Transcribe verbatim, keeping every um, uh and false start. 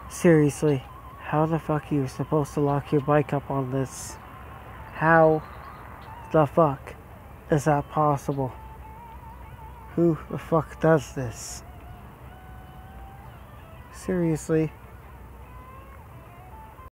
Seriously, how the fuck are you supposed to lock your bike up on this? How the fuck is that possible? Who the fuck does this? Seriously.